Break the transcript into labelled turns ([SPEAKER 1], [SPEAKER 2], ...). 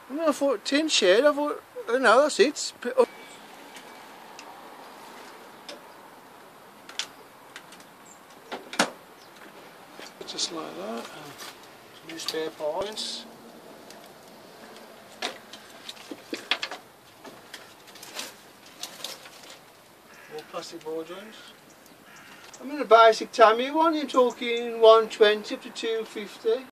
[SPEAKER 1] I thought tin shed, I thought, no, that's it. Just like that. Some new spare parts. More plastic ball joints. I mean a basic Tammy one, you're talking 120 up to 250.